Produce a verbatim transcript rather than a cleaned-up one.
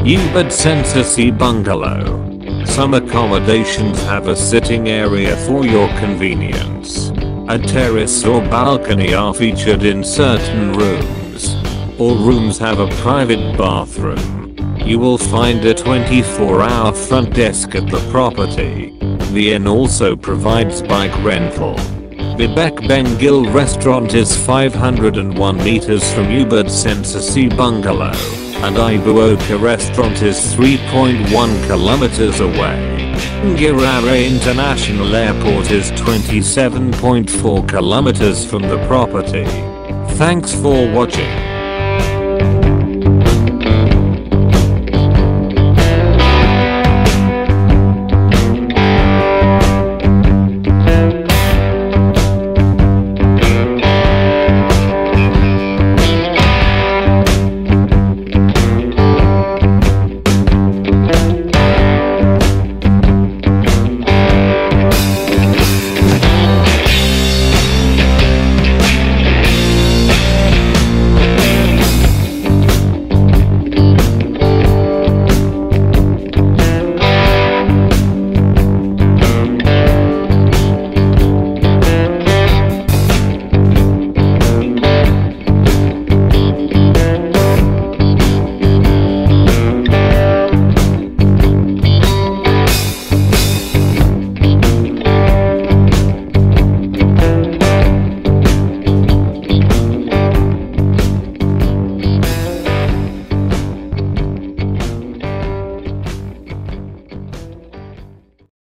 Ubud Sensasi Bungalow. Some accommodations have a sitting area for your convenience. A terrace or balcony are featured in certain rooms. All rooms have a private bathroom. You will find a twenty-four hour front desk at the property. The inn also provides bike rental. Bebek Bengil Restaurant is five hundred one meters from Ubud Sensasi Bungalow, and Ibu Oka Restaurant is three point one kilometers away. Ngurah Rai International Airport is twenty-seven point four kilometers from the property. Thanks for watching.